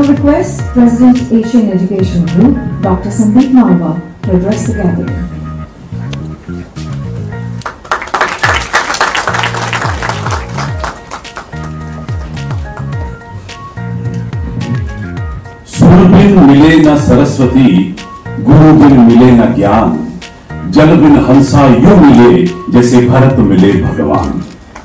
request President Asian Education Group, Dr. Sandeep Marwah, to address the gathering. सुर बिन मिले न सरस्वती, गुरु बिन मिले न ज्ञान, जल बिन हंसा यूं मिले जैसे भरत मिले भगवान.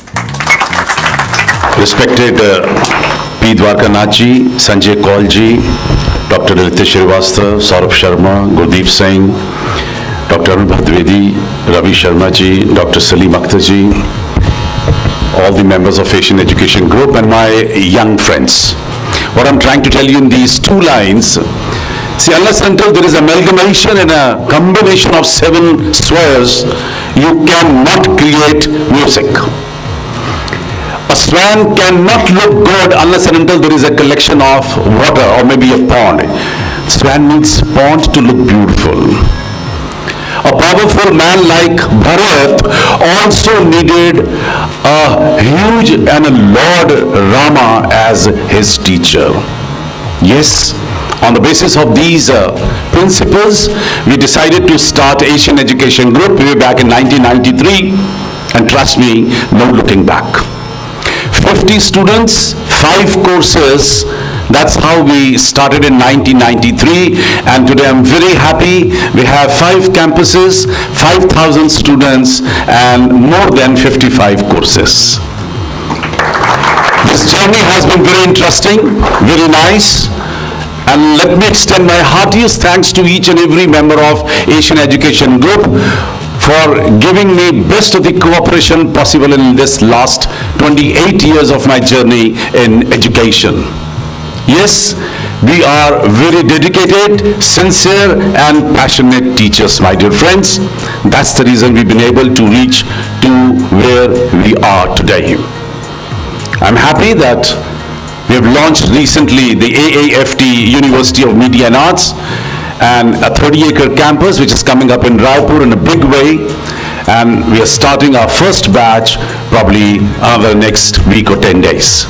Respected P. Dwarkanath ji, Sanjay Kaul ji, Dr. Rithish Shrivastava, Saurabh Sharma, Gurdeep Singh, Dr. Arun Bhadvedi, Ravi Sharma ji, Dr. Salim Akhtar ji, all the members of Asian Education Group and my young friends. What I'm trying to tell you in these two lines, see, unless until there is amalgamation and a combination of 7 swears, you cannot create music. A swan cannot look good unless and until there is a collection of water or maybe a pond. Swan needs pond to look beautiful. A powerful man like Bharat also needed a huge and a Lord Rama as his teacher. Yes, on the basis of these principles, we decided to start Asian Education Group way back in 1993, and trust me, no looking back. 50 students, 5 courses. That's how we started in 1993, and today I'm very happy. We have 5 campuses, 5,000 students, and more than 55 courses. This journey has been very interesting, very nice, and let me extend my heartiest thanks to each and every member of Asian Education Group for giving me best of the cooperation possible in this last 28 years of my journey in education. Yes, we are very dedicated, sincere and passionate teachers, my dear friends. That's the reason we've been able to reach to where we are today. I'm happy that we have launched recently the AAFT University of Media and Arts, and a 30-acre campus which is coming up in Raipur in a big way, and we are starting our first batch probably another next week or 10 days.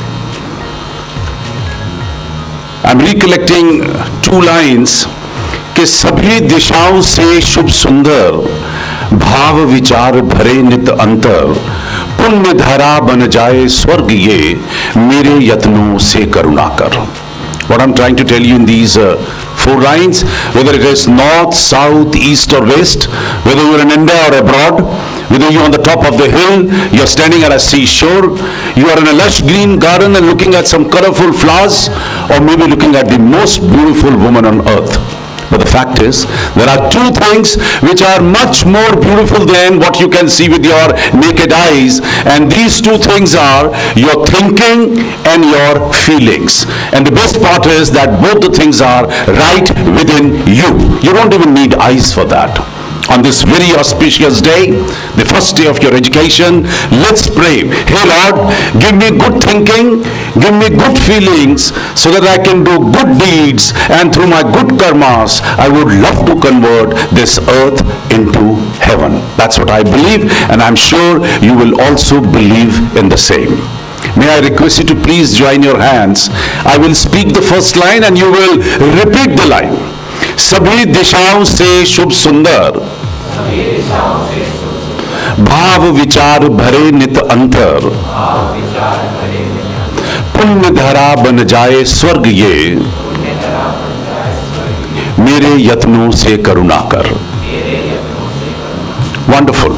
I'm recollecting 2 lines कि सभी दिशाओं से शुभ सुंदर भाव विचार भरे नित अंतर पुण्य धारा बन जाए स्वर्ग ये मेरे यत्नों से करुणा कर. What I'm trying to tell you in these 4 lines, whether it is north, south, east or west, whether you're in India or abroad, whether you're on the top of the hill, you're standing at a seashore, you are in a lush green garden and looking at some colorful flowers, or maybe looking at the most beautiful woman on earth. But the fact is, there are 2 things which are much more beautiful than what you can see with your naked eyes. And these 2 things are your thinking and your feelings. And the best part is that both the things are right within you. You don't even need eyes for that. On this very auspicious day, the first day of your education, let's pray. Hey Lord, give me good thinking, give me good feelings so that I can do good deeds, and through my good karmas, I would love to convert this earth into heaven. That's what I believe, and I'm sure you will also believe in the same. May I request you to please join your hands. I will speak the first line and you will repeat the line. सभी दिशाओं से शुभ सुंदर भाव विचार भरे नित अंतर पुण्य धरा बन जाए स्वर्ग ये मेरे यत्नों से करुणा कर. Wonderful.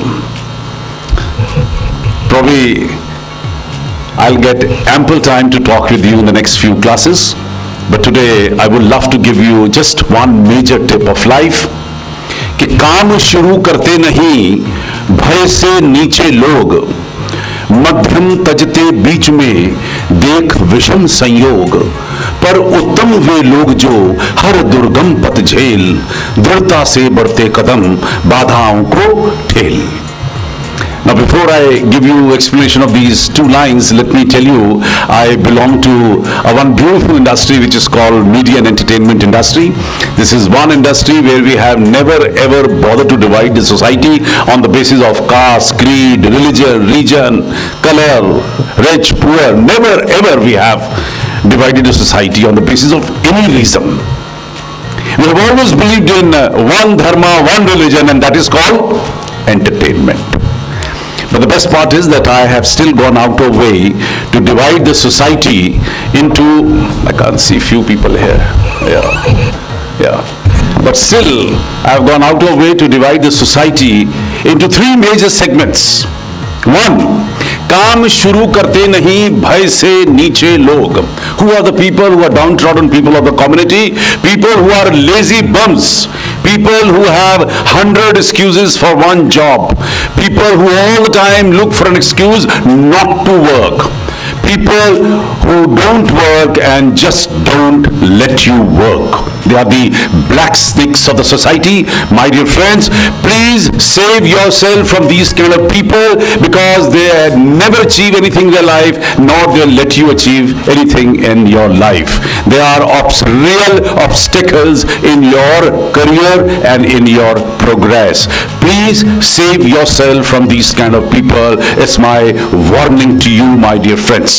Probably I'll get ample time to talk with you in the next few classes. But today I would love to give you just one major tip of life कि काम शुरू करते नहीं भय से नीचे लोग मध्यम तजते बीच में देख विषम संयोग पर उत्तम वे लोग जो हर दुर्गम पथ झेल दृढ़ता से बढ़ते कदम बाधाओं को ठेल. Now before I give you explanation of these 2 lines, let me tell you, I belong to one beautiful industry which is called media and entertainment industry. This is one industry where we have never ever bothered to divide the society on the basis of caste, creed, religion, region, color, rich, poor. Never ever we have divided the society on the basis of any reason. We have always believed in one dharma, one religion, and that is called entertainment. But the best part is that I have still gone out of way to divide the society into, I can't see few people here. Yeah. But still, I have gone out of way to divide the society into three major segments. One, काम शुरू करते नहीं भय से नीचे लोग. Who are the people who are downtrodden people of the community? People who are lazy bums. People who have 100 excuses for one job. People who all the time look for an excuse not to work. People who don't work and just don't let you work. They are the black snakes of the society. My dear friends, please save yourself from these kind of people, because they never achieve anything in their life, nor they'll let you achieve anything in your life. They are real obstacles in your career and in your progress. Please save yourself from these kind of people. It's my warning to you, my dear friends.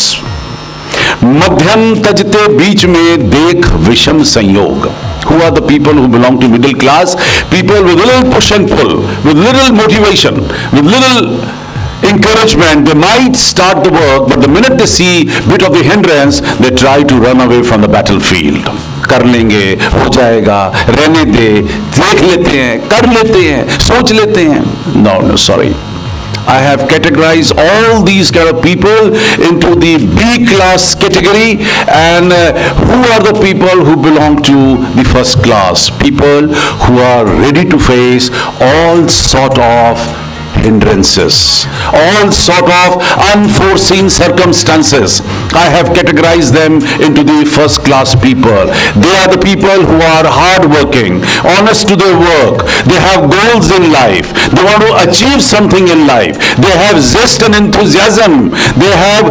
मध्यम तजते बीच में देख विषम संयोग. Who are the people who belong to middle class? People with little push and pull, with little motivation, with little encouragement. They might start the work, but the minute they see bit of the hindrance, they try to run away from the battlefield. कर लेंगे, हो जाएगा, रहने दे, देख लेते हैं, कर लेते हैं, सोच लेते हैं. No, sorry. I have categorized all these kind of people into the B class category, and who are the people who belong to the first class? People who are ready to face all sort of hindrances, all sort of unforeseen circumstances. I have categorized them into the first class people. They are the people who are hardworking, honest to their work. They have goals in life. They want to achieve something in life. They have zest and enthusiasm. They have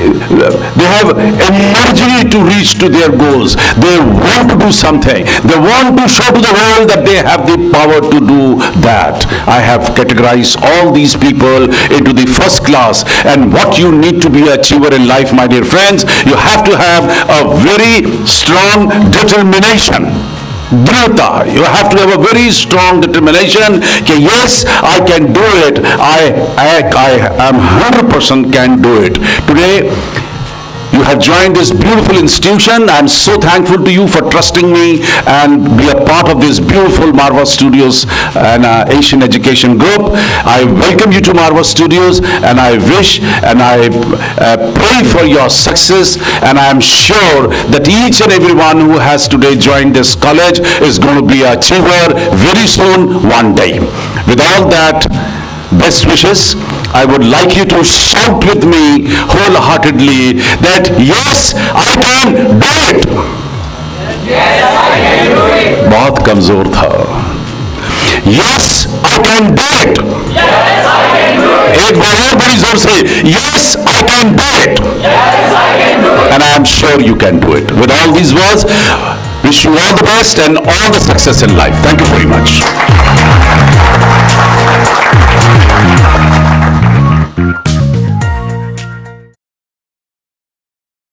energy to reach to their goals. They want to do something. They want to show to the world that they have the power to do that. I have categorized all these people into the first class. And what you need to be an achiever in life, my dear friends, you have to have a very strong determination. Dhrita. You have to have a very strong determination that yes, I can do it. I am 100% can do it. Today, you have joined this beautiful institution. I am so thankful to you for trusting me and be a part of this beautiful Marwah Studios and Asian Education Group. I welcome you to Marwah Studios, and I wish and I pray for your success, and I am sure that each and everyone who has today joined this college is going to be an achiever very soon, one day. With all that, best wishes. I would like you to shout with me wholeheartedly that yes, I can do it. Yes, I can do it. बहुत कमजोर था. Yes, I can do it. Yes, I can do it. एक बार और बड़ी जोर से yes, I can do it. Yes, I can do it. And I am sure you can do it. With all these words, wish you all the best and all the success in life. Thank you very much.